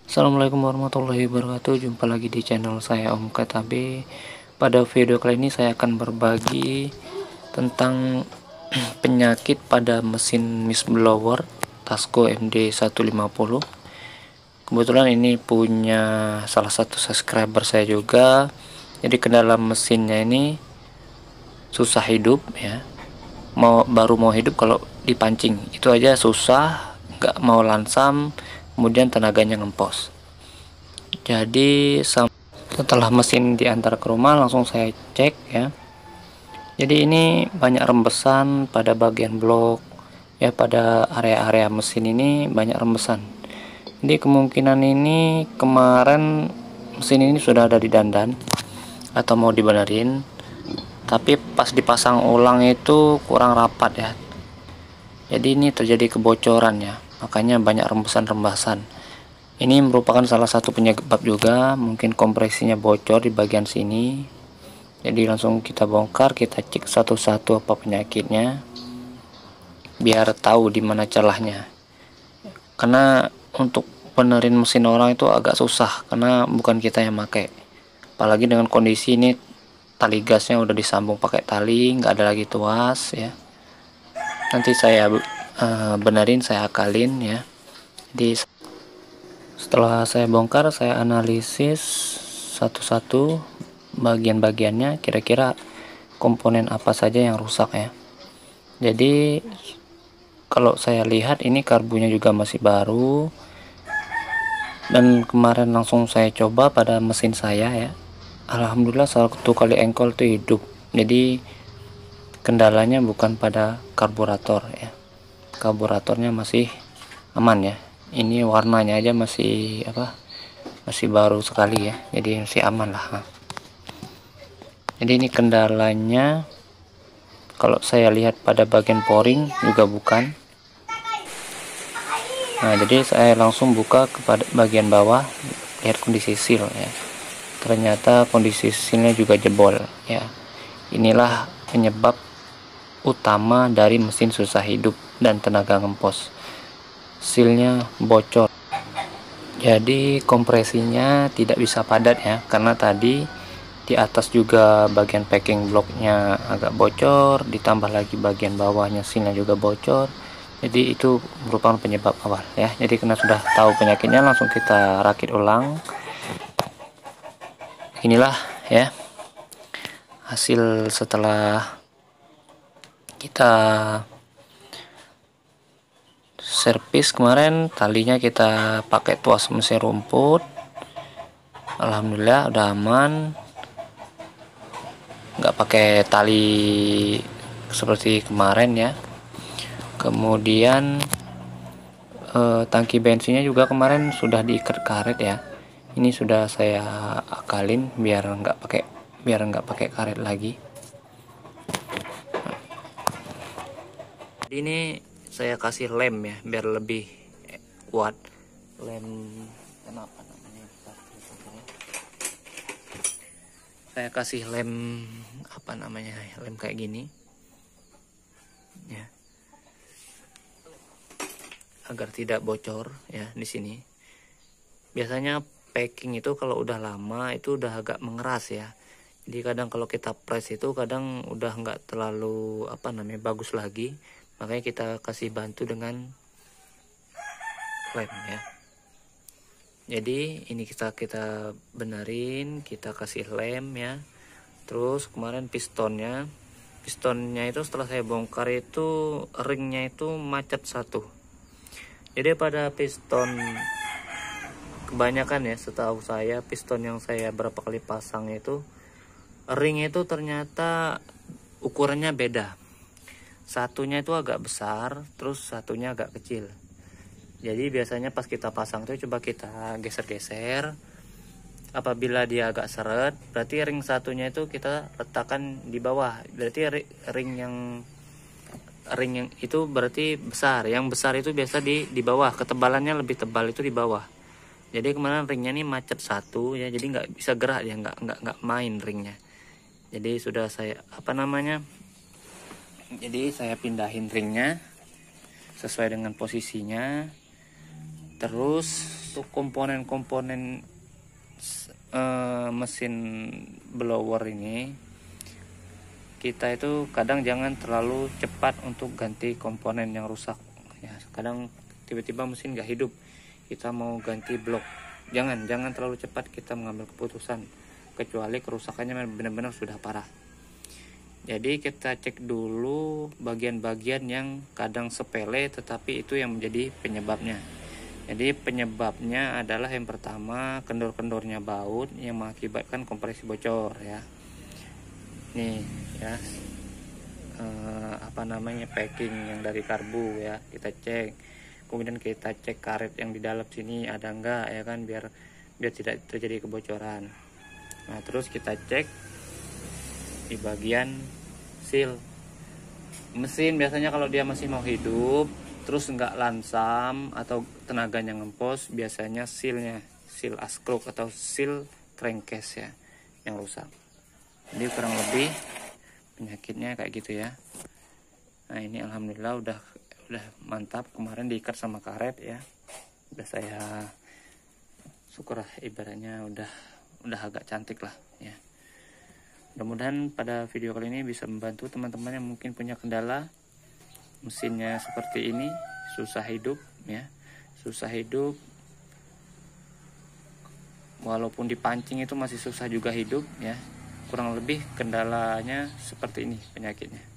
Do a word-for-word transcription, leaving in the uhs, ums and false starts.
Assalamualaikum warahmatullahi wabarakatuh. Jumpa lagi di channel saya Om K T B. Pada video kali ini saya akan berbagi tentang penyakit pada mesin mist blower Tasco M D seratus lima puluh. Kebetulan ini punya salah satu subscriber saya juga. Jadi kendala mesinnya ini susah hidup ya. Mau baru mau hidup kalau dipancing itu aja susah, nggak mau lansam, kemudian tenaganya ngempos. Jadi setelah mesin diantar ke rumah langsung saya cek ya. Jadi ini banyak rembesan pada bagian blok ya, pada area-area mesin ini banyak rembesan. Jadi kemungkinan ini kemarin mesin ini sudah ada di dandan atau mau dibenerin, tapi pas dipasang ulang itu kurang rapat ya. Jadi ini terjadi kebocoran ya, makanya banyak rembesan-rembesan. Ini merupakan salah satu penyebab juga, mungkin kompresinya bocor di bagian sini. Jadi langsung kita bongkar, kita cek satu-satu apa penyakitnya, biar tahu di mana celahnya. Karena untuk benerin mesin orang itu agak susah, karena bukan kita yang pakai. Apalagi dengan kondisi ini tali gasnya udah disambung pakai tali, nggak ada lagi tuas ya. Nanti saya uh, benerin, saya akalin ya. Jadi setelah saya bongkar, saya analisis satu-satu bagian-bagiannya, kira-kira komponen apa saja yang rusak ya. Jadi kalau saya lihat ini karbunya juga masih baru, dan kemarin langsung saya coba pada mesin saya ya. Alhamdulillah satu kali engkol itu hidup. Jadi kendalanya bukan pada karburator ya, karburatornya masih aman ya. Ini warnanya aja masih apa, masih baru sekali ya, jadi masih aman lah. Jadi ini kendalanya kalau saya lihat pada bagian pouring juga bukan. Nah, jadi saya langsung buka kepada bagian bawah, lihat kondisi seal ya. Ternyata kondisi sealnya juga jebol ya. Inilah penyebab utama dari mesin susah hidup dan tenaga ngempos. Sealnya bocor. Jadi kompresinya tidak bisa padat ya, karena tadi di atas juga bagian packing bloknya agak bocor, ditambah lagi bagian bawahnya sealnya juga bocor. Jadi itu merupakan penyebab awal ya. Jadi karena sudah tahu penyakitnya, langsung kita rakit ulang. Inilah ya hasil setelah kita servis kemarin. Talinya kita pakai tuas mesin rumput, alhamdulillah udah aman, nggak pakai tali seperti kemarin ya. Kemudian eh, tangki bensinnya juga kemarin sudah diikat karet ya. Ini sudah saya akalin biar nggak pakai biar nggak pakai karet lagi. Jadi ini saya kasih lem ya biar lebih kuat. Lem kenapa namanya? Saya kasih lem apa namanya? Lem kayak gini. Ya. Agar tidak bocor ya di sini. Biasanya packing itu kalau udah lama itu udah agak mengeras ya. Jadi kadang kalau kita press itu kadang udah nggak terlalu apa namanya bagus lagi. Makanya kita kasih bantu dengan lem ya. Jadi ini kita kita benerin, kita kasih lem ya. Terus kemarin pistonnya, pistonnya itu setelah saya bongkar itu ringnya itu macet satu. Jadi pada piston kebanyakan ya, setahu saya piston yang saya berapa kali pasang itu ring itu ternyata ukurannya beda. Satunya itu agak besar, terus satunya agak kecil. Jadi biasanya pas kita pasang itu coba kita geser-geser. Apabila dia agak seret, berarti ring satunya itu kita letakkan di bawah. Berarti ring yang ring yang itu berarti besar. Yang besar itu biasa di di bawah. Ketebalannya lebih tebal itu di bawah. Jadi kemarin ringnya ini macet satu ya, jadi nggak bisa gerak ya, nggak nggak nggak main ringnya. Jadi sudah saya apa namanya? Jadi saya pindahin ringnya sesuai dengan posisinya. Terus untuk komponen-komponen uh, mesin blower ini, kita itu kadang jangan terlalu cepat untuk ganti komponen yang rusak ya. Kadang tiba-tiba mesin gak hidup, kita mau ganti blok, jangan jangan terlalu cepat kita mengambil keputusan, kecuali kerusakannya benar-benar sudah parah. Jadi kita cek dulu bagian-bagian yang kadang sepele tetapi itu yang menjadi penyebabnya. Jadi penyebabnya adalah yang pertama, kendor-kendornya baut yang mengakibatkan kompresi bocor ya. Nih ya, eh, apa namanya, packing yang dari karbu ya, kita cek. Kemudian kita cek karet yang di dalam sini ada enggak ya kan, biar biar tidak terjadi kebocoran. Nah terus kita cek di bagian seal mesin. Biasanya kalau dia masih mau hidup terus enggak lansam atau tenaganya ngempos, biasanya sealnya, seal askruk atau seal crankcase ya yang rusak. Jadi kurang lebih penyakitnya kayak gitu ya. Nah ini alhamdulillah udah udah mantap, kemarin diikat sama karet ya. Udah saya syukur lah, ibaratnya udah udah agak cantik lah ya. Mudah-mudahan pada video kali ini bisa membantu teman-teman yang mungkin punya kendala mesinnya seperti ini, susah hidup ya, susah hidup. Walaupun dipancing itu masih susah juga hidup ya. Kurang lebih kendalanya seperti ini penyakitnya.